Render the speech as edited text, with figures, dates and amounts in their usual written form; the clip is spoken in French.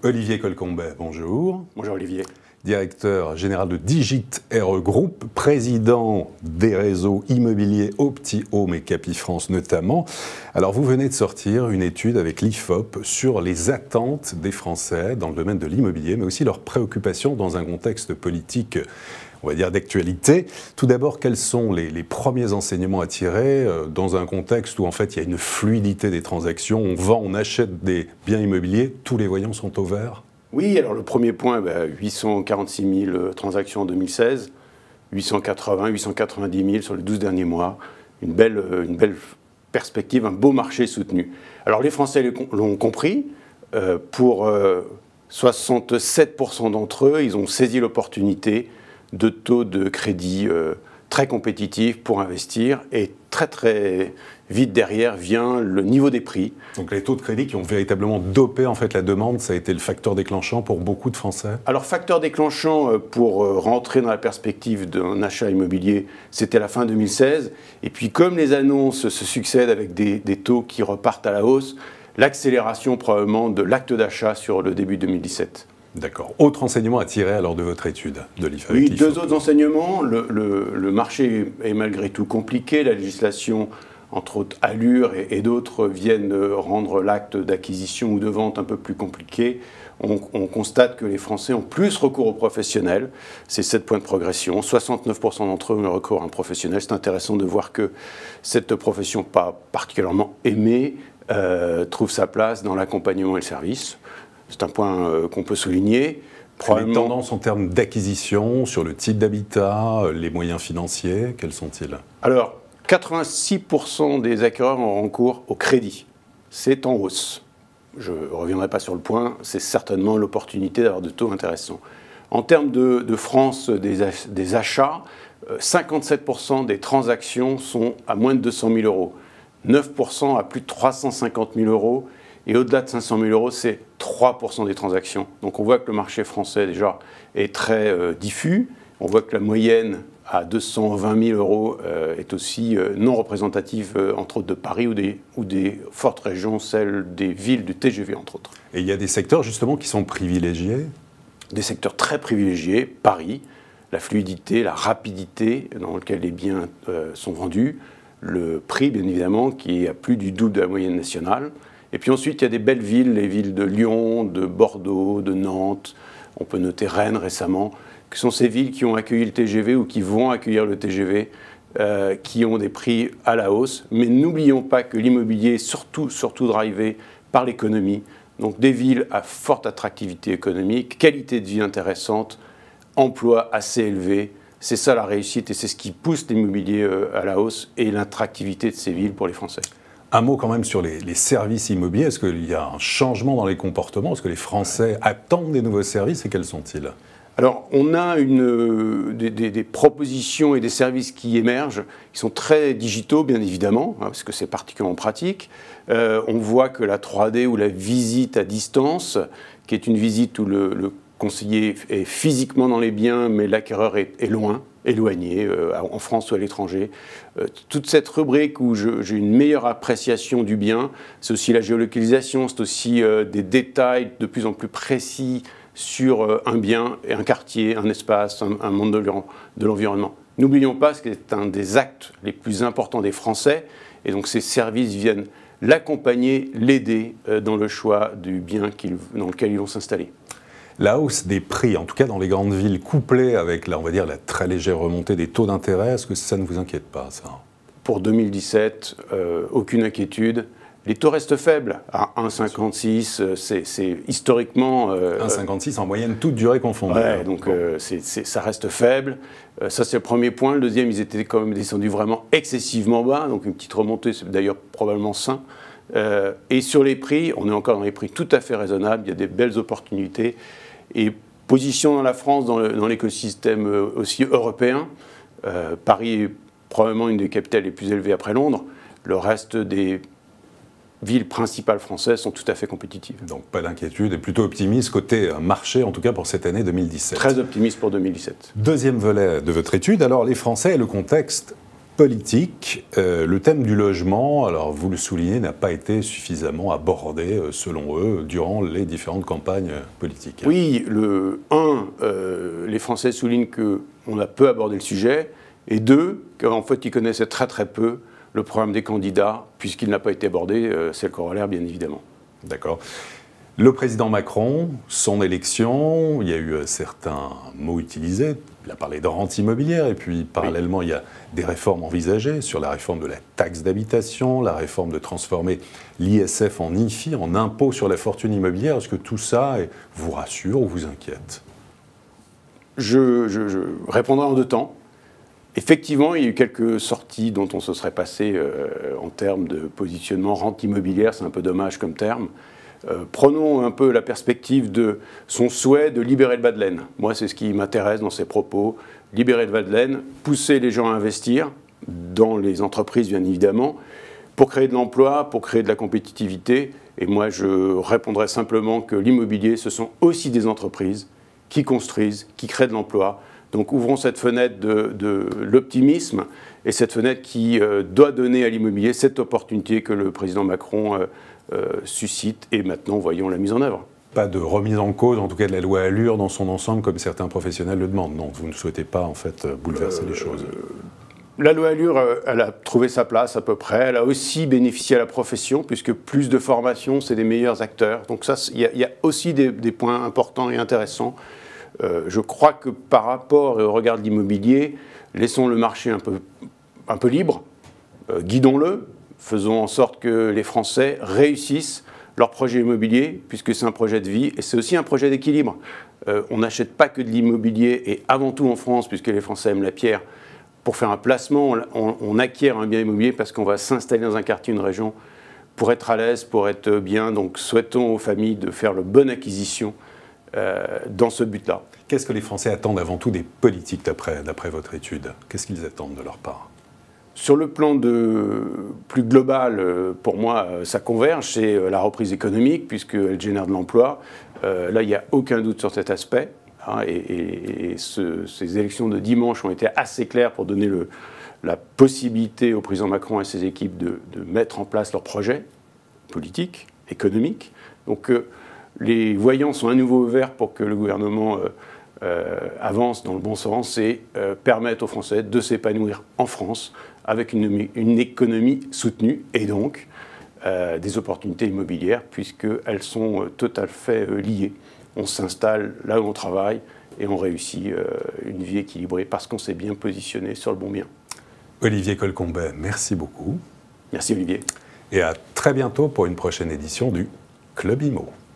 Olivier Colcombet, bonjour. Bonjour Olivier. Directeur général de Digit RE Group, président des réseaux immobiliers OptiHome et Capifrance notamment. Alors vous venez de sortir une étude avec l'IFOP sur les attentes des Français dans le domaine de l'immobilier, mais aussi leurs préoccupations dans un contexte politique, on va dire, d'actualité. Tout d'abord, quels sont les premiers enseignements à tirer dans un contexte où en fait il y a une fluidité des transactions, on vend, on achète des biens immobiliers, tous les voyants sont au vert? Oui, alors le premier point, 846 000 transactions en 2016, 880, 890 000 sur les 12 derniers mois, une belle perspective, un beau marché soutenu. Alors les Français l'ont compris, pour 67% d'entre eux, ils ont saisi l'opportunité de taux de crédit très compétitifs pour investir, et très vite derrière vient le niveau des prix. Donc les taux de crédit qui ont véritablement dopé en fait la demande, ça a été le facteur déclenchant pour beaucoup de Français? Alors facteur déclenchant pour rentrer dans la perspective d'un achat immobilier, c'était la fin 2016, et puis comme les annonces se succèdent avec des taux qui repartent à la hausse, l'accélération probablement de l'acte d'achat sur le début 2017. D'accord. Autre enseignement à tirer alors de votre étude de l'IFOP? Oui, deux autres enseignements. Le marché est malgré tout compliqué. La législation, entre autres Allure et d'autres, viennent rendre l'acte d'acquisition ou de vente un peu plus compliqué. On constate que les Français ont plus recours aux professionnels. C'est 7 points de progression. 69% d'entre eux ont recours à un professionnel. C'est intéressant de voir que cette profession, pas particulièrement aimée, trouve sa place dans l'accompagnement et le service. C'est un point qu'on peut souligner. Les tendances en termes d'acquisition, sur le type d'habitat, les moyens financiers, quels sont-ils? Alors, 86% des acquéreurs ont recours au crédit. C'est en hausse. Je ne reviendrai pas sur le point, c'est certainement l'opportunité d'avoir de taux intéressants. En termes de France des achats, 57% des transactions sont à moins de 200 000 euros, 9% à plus de 350 000 euros, et au-delà de 500 000 euros, c'est 3% des transactions. Donc on voit que le marché français, déjà, est très diffus. On voit que la moyenne à 220 000 euros est aussi non représentative, entre autres, de Paris ou des fortes régions, celles des villes du TGV, entre autres. Et il y a des secteurs, justement, qui sont privilégiés? Des secteurs très privilégiés. Paris, la fluidité, la rapidité dans laquelle les biens sont vendus. Le prix, bien évidemment, qui est à plus du double de la moyenne nationale. Et puis ensuite, il y a des belles villes, les villes de Lyon, de Bordeaux, de Nantes, on peut noter Rennes récemment, qui sont ces villes qui ont accueilli le TGV ou qui vont accueillir le TGV, qui ont des prix à la hausse. Mais n'oublions pas que l'immobilier est surtout drivé par l'économie. Donc des villes à forte attractivité économique, qualité de vie intéressante, emploi assez élevé. C'est ça la réussite et c'est ce qui pousse l'immobilier à la hausse et l'attractivité de ces villes pour les Français. Un mot quand même sur les services immobiliers. Est-ce qu'il y a un changement dans les comportements? Est-ce que les Français attendent des nouveaux services et quels sont-ils? Alors, on a des propositions et des services qui émergent, qui sont très digitaux, bien évidemment, parce que c'est particulièrement pratique. On voit que la 3D ou la visite à distance, qui est une visite où le conseiller est physiquement dans les biens, mais l'acquéreur est loin, éloigné, en France ou à l'étranger. Toute cette rubrique où j'ai une meilleure appréciation du bien, c'est aussi la géolocalisation, c'est aussi des détails de plus en plus précis sur un bien, et un quartier, un espace, un monde de l'environnement. N'oublions pas que c'est un des actes les plus importants des Français, et donc ces services viennent l'accompagner, l'aider dans le choix du bien dans lequel ils vont s'installer. La hausse des prix, en tout cas dans les grandes villes, couplée avec, on va dire, la très légère remontée des taux d'intérêt, est-ce que ça ne vous inquiète pas, ça? Pour 2017, aucune inquiétude. Les taux restent faibles, à 1,56, c'est historiquement... 1,56 en moyenne, toute durée confondue. Ouais, donc ça reste faible. Ça, c'est le premier point. Le deuxième, ils étaient quand même descendus vraiment excessivement bas, donc une petite remontée, c'est d'ailleurs probablement sain. Et sur les prix, on est encore dans les prix tout à fait raisonnables, il y a des belles opportunités. Et position dans la France, dans l'écosystème aussi européen, Paris est probablement une des capitales les plus élevées après Londres. Le reste des villes principales françaises sont tout à fait compétitives. Donc pas d'inquiétude et plutôt optimiste côté marché, en tout cas pour cette année 2017. Très optimiste pour 2017. Deuxième volet de votre étude, alors les Français et le contexte politique, le thème du logement, alors vous le soulignez, n'a pas été suffisamment abordé, selon eux, durant les différentes campagnes politiques. Oui, les Français soulignent qu'on a peu abordé le sujet, et deux, qu'en fait, ils connaissaient très très peu le programme des candidats, puisqu'il n'a pas été abordé, c'est le corollaire, bien évidemment. D'accord. Le président Macron, son élection, il y a eu certains mots utilisés. Il a parlé de rente immobilière et puis parallèlement, il y a des réformes envisagées sur la réforme de la taxe d'habitation, la réforme de transformer l'ISF en IFI, en impôt sur la fortune immobilière. Est-ce que tout ça vous rassure ou vous inquiète? Je répondrai en deux temps. Effectivement, il y a eu quelques sorties dont on se serait passé en termes de positionnement rente immobilière, c'est un peu dommage comme terme. Prenons un peu la perspective de son souhait de libérer le bas de laine. Moi, c'est ce qui m'intéresse dans ses propos. Libérer le bas de laine, pousser les gens à investir, dans les entreprises bien évidemment, pour créer de l'emploi, pour créer de la compétitivité. Et moi, je répondrai simplement que l'immobilier, ce sont aussi des entreprises qui construisent, qui créent de l'emploi. Donc ouvrons cette fenêtre de l'optimisme et cette fenêtre qui doit donner à l'immobilier cette opportunité que le président Macron suscite, et maintenant voyons la mise en œuvre. Pas de remise en cause, en tout cas de la loi Allure dans son ensemble, comme certains professionnels le demandent. Non, vous ne souhaitez pas en fait bouleverser les choses. La loi Allure, elle a trouvé sa place à peu près. Elle a aussi bénéficié à la profession, puisque plus de formation, c'est des meilleurs acteurs. Donc ça, il y a aussi des points importants et intéressants. Je crois que par rapport au regard de l'immobilier, laissons le marché un peu libre, guidons-le, faisons en sorte que les Français réussissent leur projet immobilier, puisque c'est un projet de vie et c'est aussi un projet d'équilibre. On n'achète pas que de l'immobilier, et avant tout en France, puisque les Français aiment la pierre, pour faire un placement, on acquiert un bien immobilier parce qu'on va s'installer dans un quartier, une région, pour être à l'aise, pour être bien. Donc souhaitons aux familles de faire la bonne acquisition dans ce but-là. Qu'est-ce que les Français attendent avant tout des politiques d'après votre étude? Qu'est-ce qu'ils attendent de leur part? Sur le plan plus global, pour moi, ça converge, c'est la reprise économique, puisqu'elle génère de l'emploi. Là, il n'y a aucun doute sur cet aspect. Hein, et ces élections de dimanche ont été assez claires pour donner la possibilité au président Macron et à ses équipes de mettre en place leurs projets politiques, économiques. Donc, les voyants sont à nouveau ouverts pour que le gouvernement avance dans le bon sens et permette aux Français de s'épanouir en France avec une économie soutenue et donc des opportunités immobilières puisqu'elles sont tout à fait liées. On s'installe là où on travaille et on réussit une vie équilibrée parce qu'on s'est bien positionné sur le bon bien. Olivier Colcombet, merci beaucoup. Merci Olivier. Et à très bientôt pour une prochaine édition du Club Immo.